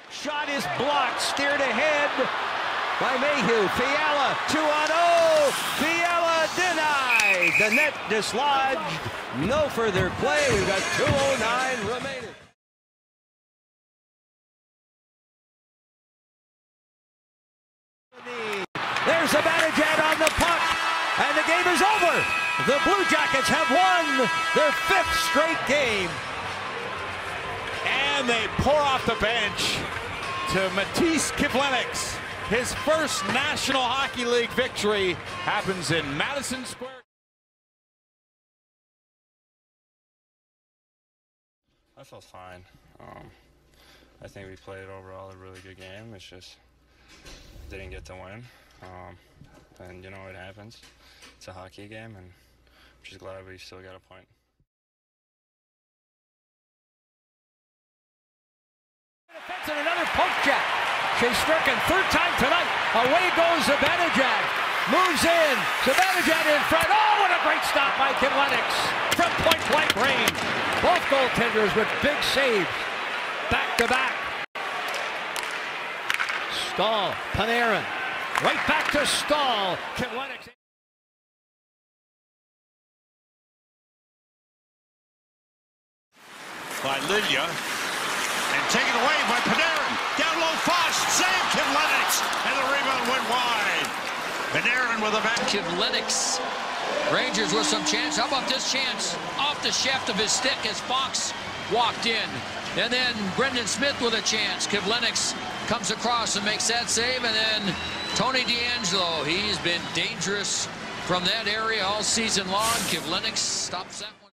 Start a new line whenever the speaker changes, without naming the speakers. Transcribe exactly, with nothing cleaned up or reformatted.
Shot is blocked, steered ahead by Mayhew. Fiala, two on oh. Fiala denied. The net dislodged. No further play. We've got two oh nine remaining. There's Zibanejad on the puck, and the game is over. The Blue Jackets have won their fifth straight game.
And they pour off the bench to Matiss Kivlenieks. His first National Hockey League victory happens in Madison Square.
I felt fine. Um, I think we played overall a really good game. It's just didn't get to win. Um, and you know, it happens. It's a hockey game, and I'm just glad we still got a point.
And another poke check. Shesterkin, third time tonight. Away goes Zibanejad. Moves in. Zibanejad in front. Oh, what a great stop by Kivlenieks from point-blank range. Both goaltenders with big saves. Back to back. Stahl, Panarin. Right back to Stahl. Kivlenieks.
By Lilia. And taken away by Panarin. Down low, Foss. Save Kivlenieks. And the rebound went wide. Panarin with a back.
Kivlenieks. Rangers with some chance. How about this chance? Off the shaft of his stick as Fox walked in. And then Brendan Smith with a chance. Kivlenieks comes across and makes that save. And then Tony DeAngelo. He's been dangerous from that area all season long. Kivlenieks stops that one.